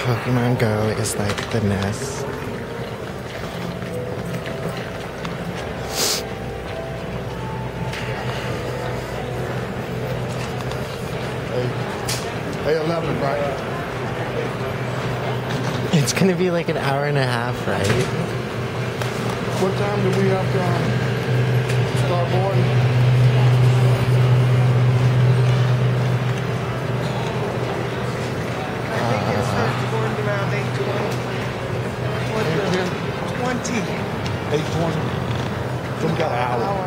Pokemon Go is like the nest. Hey, 11, right? It's gonna be like an hour and a half, right? What time do we have to start boarding? I think it starts boarding around 8:20. 8:20. So we got an hour.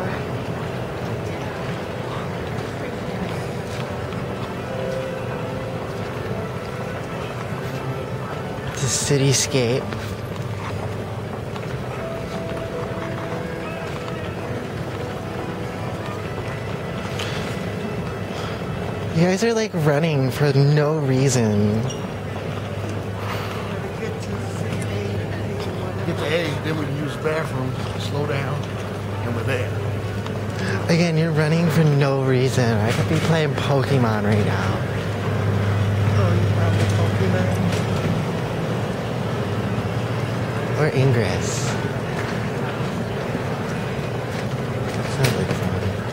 The cityscape. You guys are like running for no reason. Get to A, then we use the bathroom, slow down, and we're there. Again, you're running for no reason. I could be playing Pokemon right now. Oh, you found the Pokemon? Or Ingress. Sounds like fun.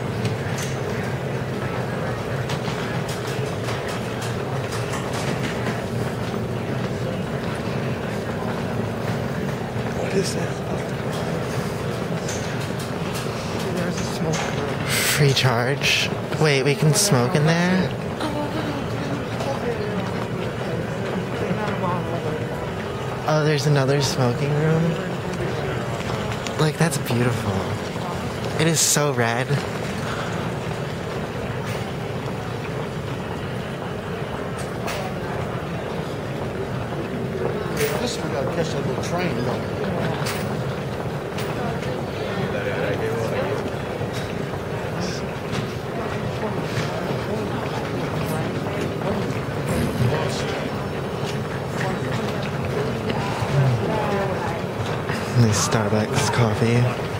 What is that? There's a smoke room. Free charge. Wait, we can smoke in there? Oh, there's another smoking room? Like, that's beautiful. It is so red. This we gotta catch that little train, though. Nice Starbucks coffee.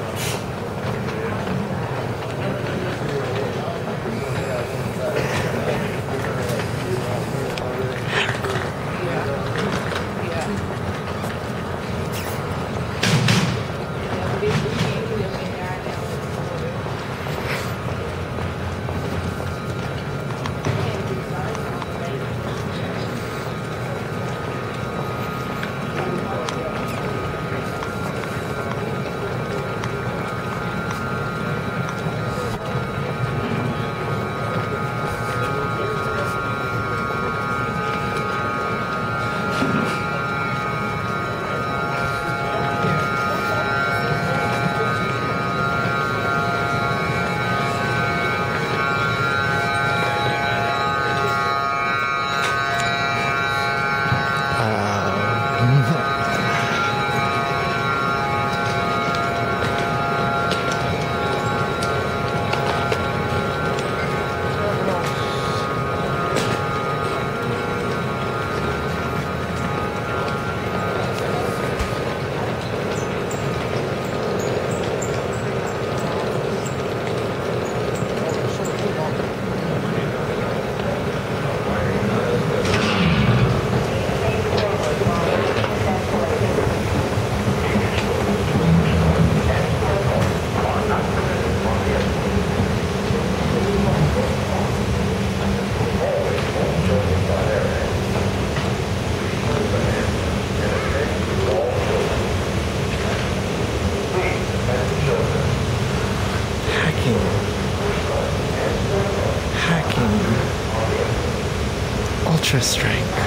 Ultra Strike.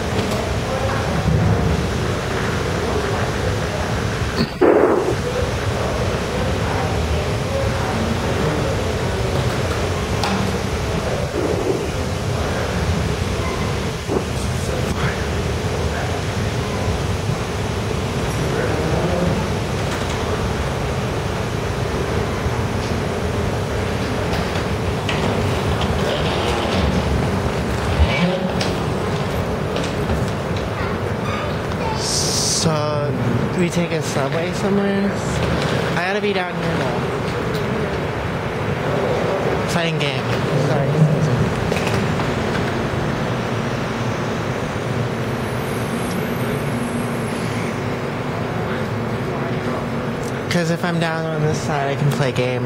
Do we take a subway somewhere? I gotta be down here though. Exciting game. Sorry. Because if I'm down on this side, I can play game.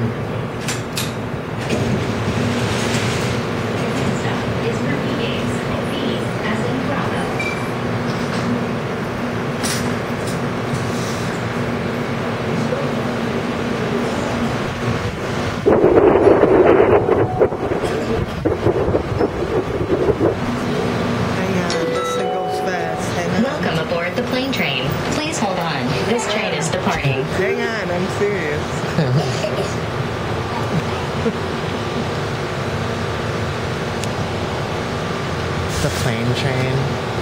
Hang on, this thing goes fast. Hang on. Welcome aboard the plane train. Please hold on. This train is departing. Hang on, I'm serious. The plane train.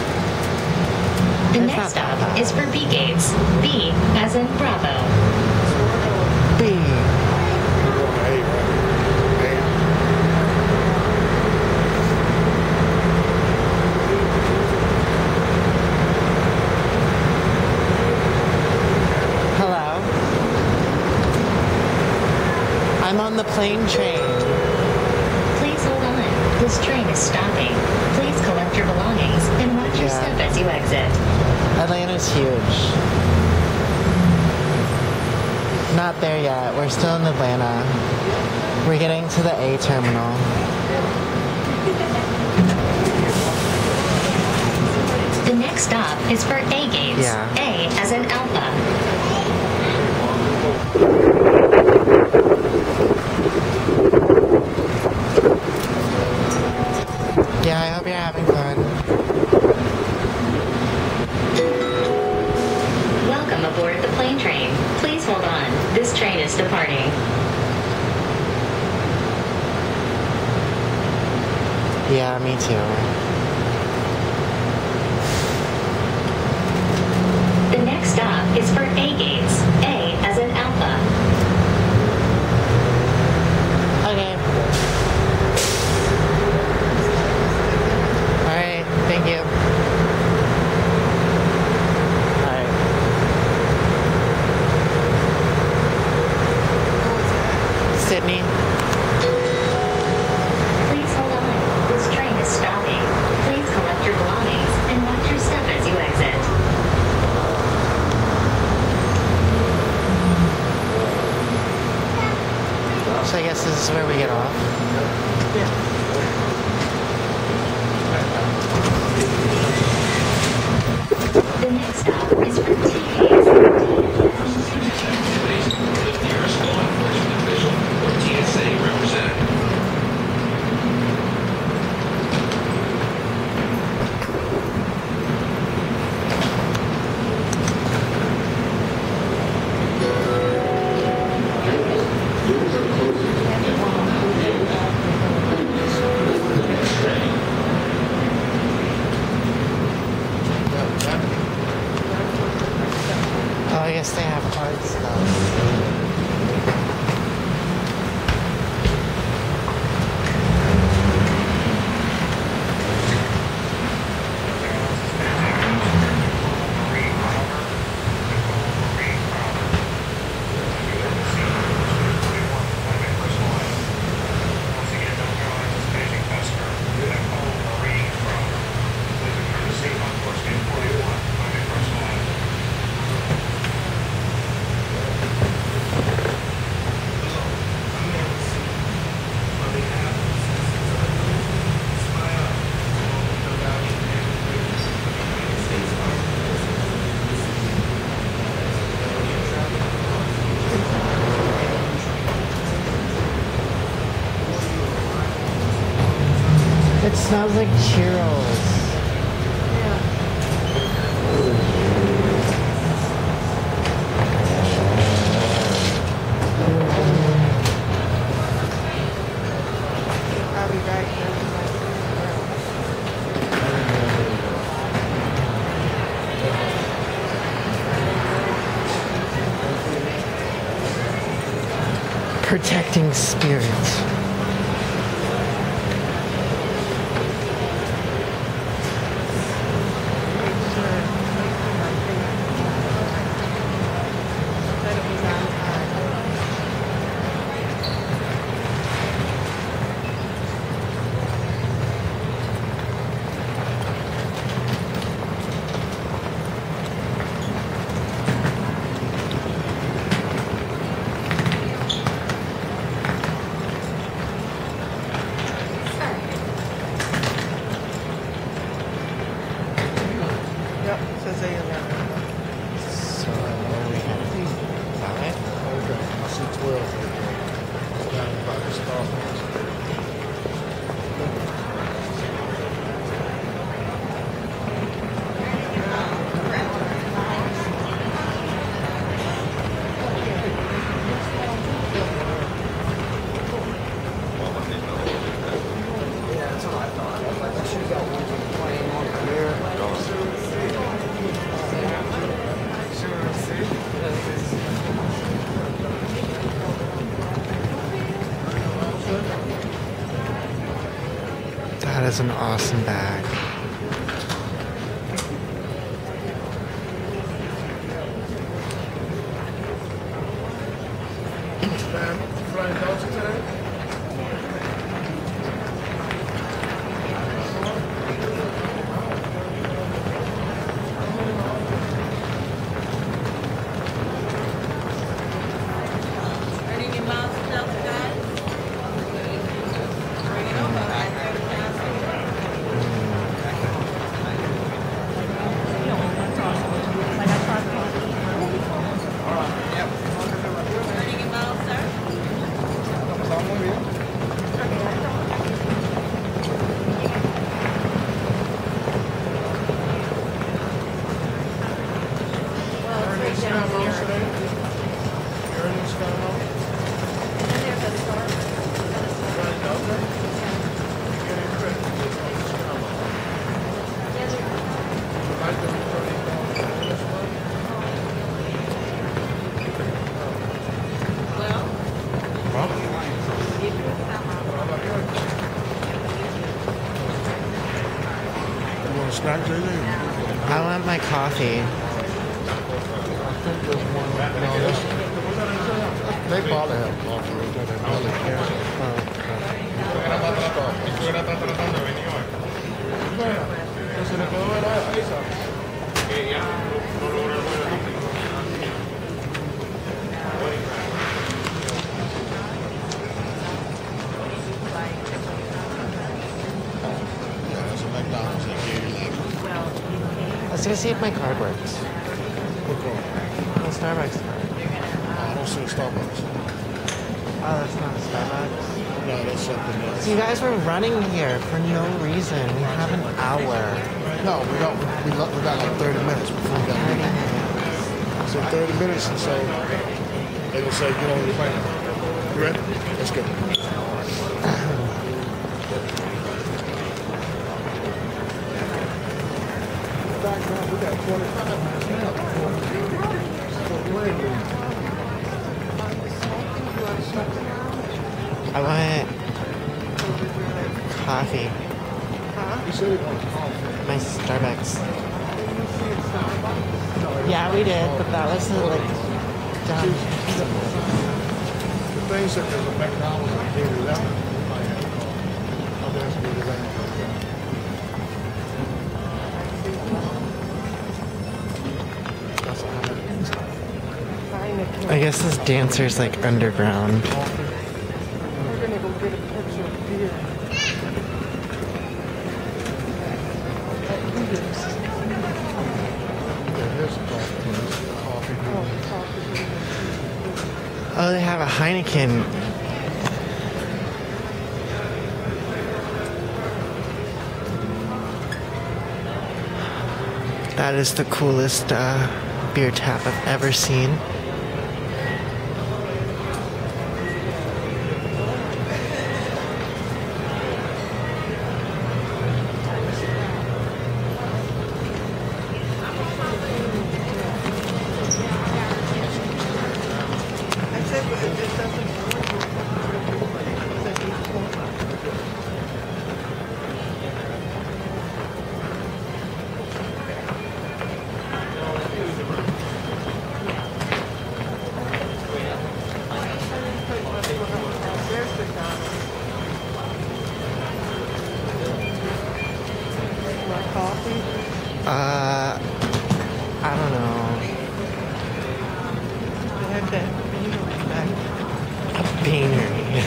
The It's next not that stop bad. is for B gates. B as in Bravo. B. We're going to A, right? Hello? I'm on the plane train. Please hold on. This train is stopping. Please collect your belongings and watch your Yeah. step as you exit. Atlanta's huge. Not there yet. We're still in Atlanta. We're getting to the A terminal. The next stop is for A gates. Yeah. A as in Alpha. Yeah, I hope you're having fun. Welcome aboard the plane train. Please hold on. This train is departing. Yeah, me too. The next stop is for A gates. A as in Alpha. Okay. Alright, thank you. Alright. Sydney. Please hold on. This train is stopping. Please collect your belongings and watch your step as you exit. So I guess this is where we get off. The next stop is for T gates. The nearest law enforcement official or TSA representative. Oh, I guess they have hard stuff. It smells like churros. I'll be right there. Protecting spirits. say 11. So we have 5. Okay, I see 12 right there. It's down by the Starbucks. That is an awesome bag. Flying Delta today? Earning your miles and Delta, guys? Bring it over. I 30,000. Earning your miles, sir? Estamos muy bien. Earnings come out today? Earnings come out? Flying Delta? Getting credit. Earnings come out. Would you like to return this one? Well, You want a snack, JJ? I want my coffee. I think there's one. No, that's, they probably have coffee right there. They probably can. Se le quedó ver a esa. Yeah, that's a McDonald's that gave you that. Let's go see if my card works. What card? The Starbucks card. I don't see a Starbucks. Oh, that's not a Starbucks. No, that's something else. So you guys were running here for no reason. We have an hour. No, we got like 30 minutes before we got 30 here. minutes. So 30 minutes, and so they will say, get on the plane. You ready? Let's go. We got 25 I want coffee. You said it was coffee. My Starbucks. Yeah, we did, but that was like done. The thing said there's a McDonald's that gave you that one. We might have to call. I'll ask you to that. That's a I guess this dancer's like underground. we're gonna go get a picture of beer. Here's a coffee. Oh, they have a Heineken. That is the coolest beer tap I've ever seen. I said, but it just doesn't There's the my coffee. I don't know. I had that beanery back. A beanery.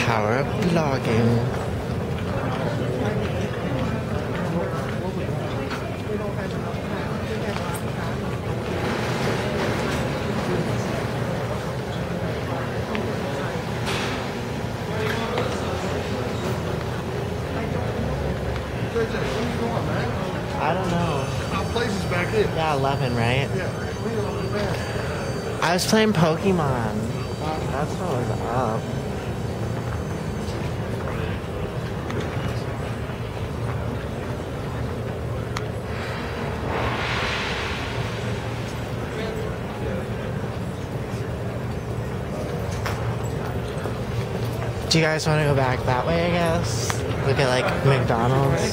power of vlogging. I don't know. Our place is back here. Yeah, 11, right? Yeah. I was playing Pokemon. That's what was up. Do you guys want to go back that way, I guess? Look at like McDonald's.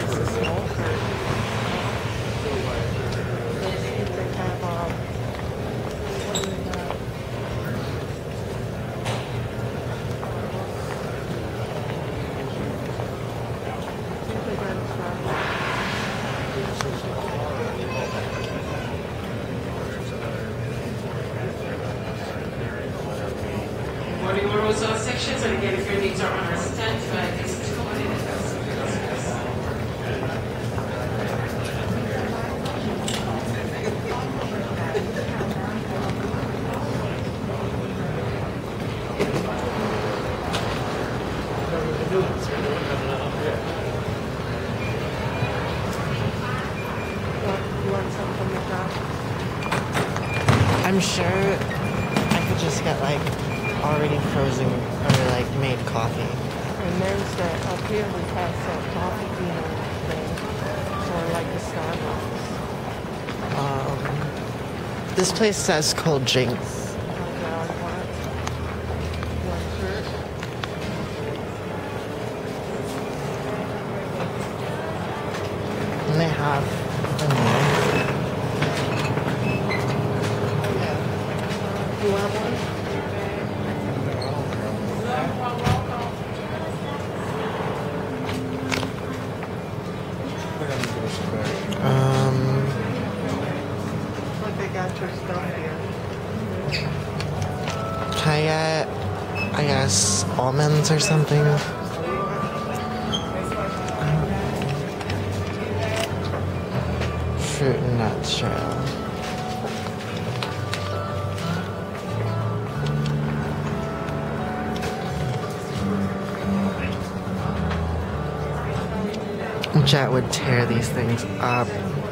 Morning orders all sections, and again, if your needs are on our stand, please go on in. You want something from McDonald's? I'm sure I could just get like already frozen or like made coffee. And there's that, up here we have that coffee bean thing, or like a Starbucks. This place says cold drinks. Like that I want. One shirt. And they have vanilla. You want one? Look, they got your stuff here. Can I get, I guess, almonds or something? Fruit and nut trail. Jet would tear these things up.